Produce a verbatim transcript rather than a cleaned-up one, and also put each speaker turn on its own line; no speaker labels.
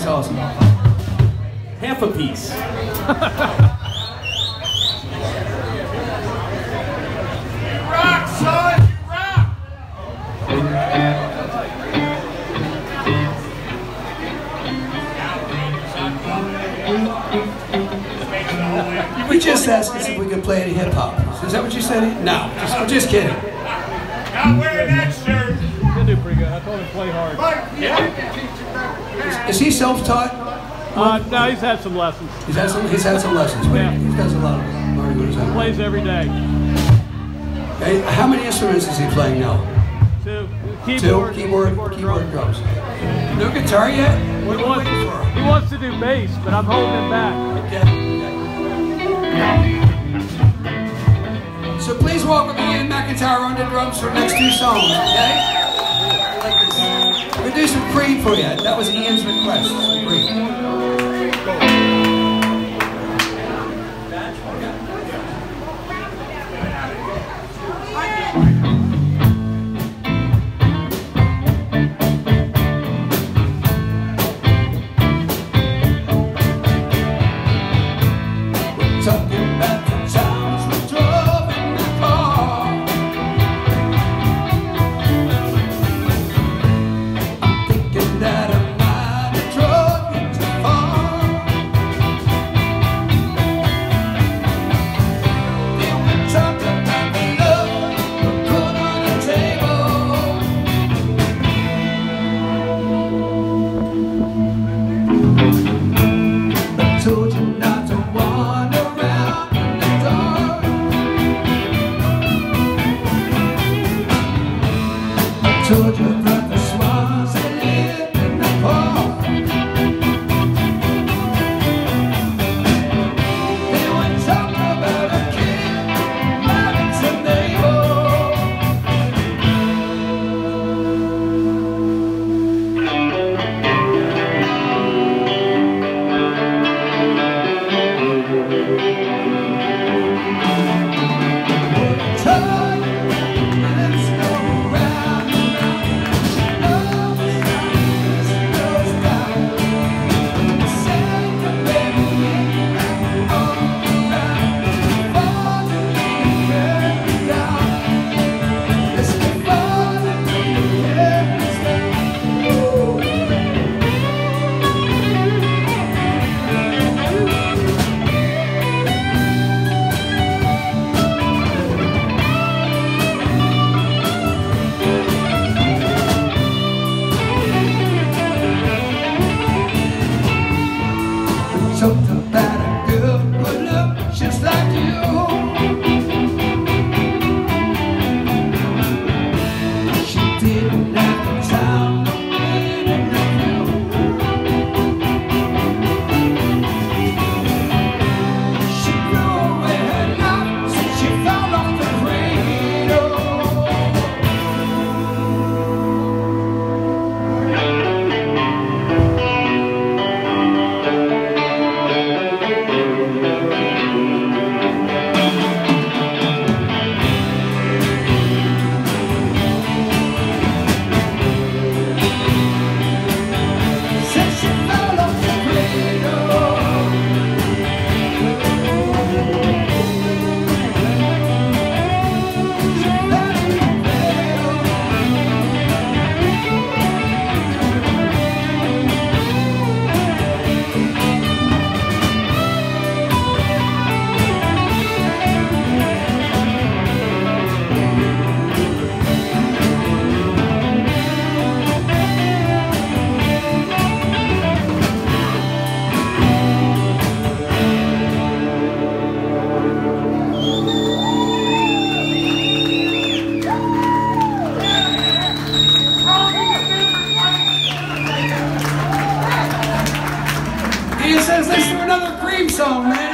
That's awesome.
Half a piece.
Rock, son! You rock!
We just asked us if we could play any hip hop. Is that what you said? No, just, I'm just kidding.
Not wearing that shirt.
He'll do pretty good. I told him to play hard.
Is, is he self-taught?
Uh, no, he's had some lessons.
He's had some. He's had some lessons. But
Yeah.
he does a lot of learning on his own.
Plays every day.
Okay, how many instruments is he playing now?
Two.
Two.
Keyboard,
Keyboard.
keyboard,
Keyboard,
drums.
drums. No guitar yet? What are
He
we
wants,
waiting for?
he wants to do bass, but I'm holding him back.
Okay. So please welcome Ian McIntire on the drums for the next two songs, okay? Like this. We're gonna do some Creed for you. That was Ian's request. Creed. Talking about the times we drove in the car. I'm thinking that I might have drove you too far. Then we talked about the love we put on the table. I told you not to wander around in the dark. I told you that the swans they live in the park. Then we talked about a kid married to neighbor. Let's go round and round. Love is not this goes down. Say the baby all around. Falling in the down. Let's go falling in the talked about a girl who looked just like you. She didn't have the time to wait and love you. She threw away her life since she fell off the cradle. Since she fell off the cradle. She fell in the cradle. Ian says, let's do another Cream song, man.